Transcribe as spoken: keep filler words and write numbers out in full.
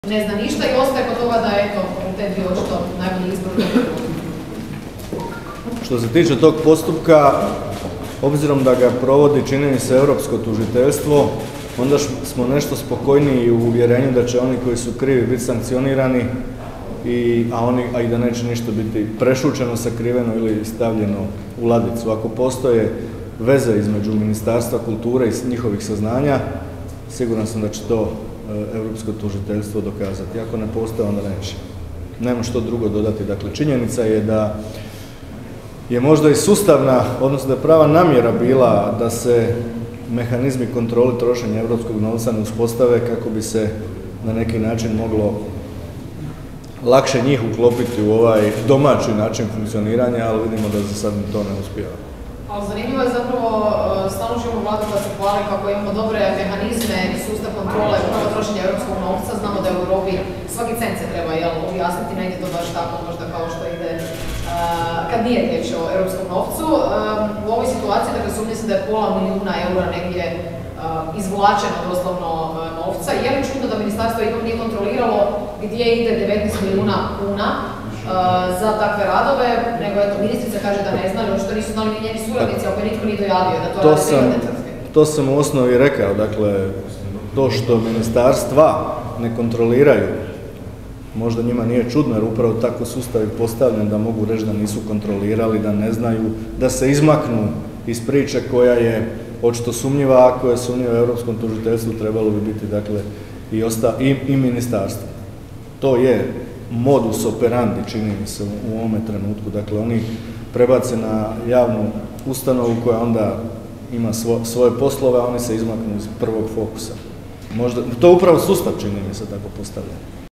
ne zna ništa i ostaje kod toga da je eto, te dvije očito najbolji izbor. Što se tiče tog postupka, obzirom da ga provodi, čini mi se, europsko tužiteljstvo, onda smo nešto spokojniji u uvjerenju da će oni koji su krivi biti sankcionirani, i, a, oni, a i da neće ništa biti prešućeno, sakriveno ili stavljeno u ladicu. Ako postoje veze između Ministarstva kulture i njihovih saznanja, siguran sam da će to e, europsko tužiteljstvo dokazati. Ako ne postoje, onda neće. Nema što drugo dodati. Dakle, činjenica je da je možda i sustavna, odnosno da je prava namjera bila da se mehanizmi kontrole trošenja europskog novca ne uspostave kako bi se na neki način moglo lakše njih uklopiti u ovaj domaći način funkcioniranja, ali vidimo da za sad to ne uspijeva. Ali zanimljivo je zapravo, stalno ćemo vladu da se hvali kako imamo dobre mehanizme i sustav kontrole upravo trošenja europskog novca. Znamo da je u Europi svaki cent se treba jel, objasniti, ne ide to baš tako možda kao što ide uh, kad nije riječ o europskom novcu. Um, u ovoj situaciji, dakle, sumnje se da je pola milijuna eura negdje uh, izvlačeno doslovno uh, novca. Je li čudno da ministarstvo ipak nije kontroliralo gdje ide devetnaest milijuna kuna za takve radove, nego eto, ministrica kaže da ne zna, što nisu znali ni njeni suradnici, ako nitko nije dojavio da to, to rade privatne tvrtke. To sam u osnovi rekao, dakle, to što ministarstva ne kontroliraju, možda njima nije čudno, jer upravo tako sustav je postavljen da mogu reći da nisu kontrolirali, da ne znaju, da se izmaknu iz priče koja je očito sumnjiva, ako je sumnjiva u europskom tužiteljstvu, trebalo bi biti, dakle, i, osta, i, i ministarstvo. To je modus operandi, čini mi se, u ovome trenutku. Dakle, oni prebace na javnu ustanovu koja onda ima svo, svoje poslove, a oni se izmaknu iz prvog fokusa. Možda, to upravo sustav, čini mi se, tako postavlja.